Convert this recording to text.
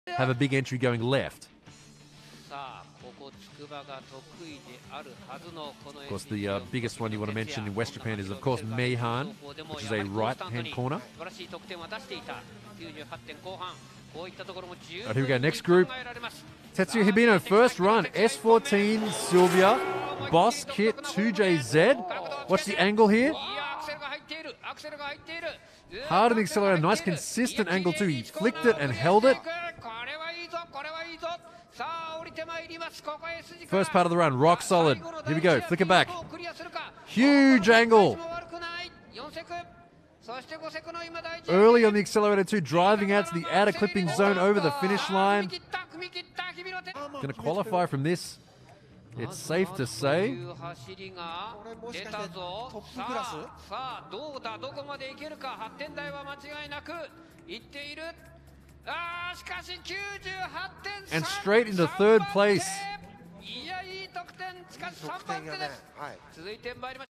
have a big entry going left. Of course, the biggest one you want to mention in West Japan is, of course, Meihan, which is a right-hand corner. Right, here we go. Next group. Tetsuya Hibino, first run. S14, Sylvia. Boss Kit, 2JZ. Watch the angle here. Hard on the accelerator. Nice consistent angle too. He flicked it and held it. First part of the run, rock solid. Here we go. Flick it back. Huge angle. Early on the accelerator too, driving out to the outer clipping zone over the finish line. Going to qualify from this, it's safe to say. And straight into third place.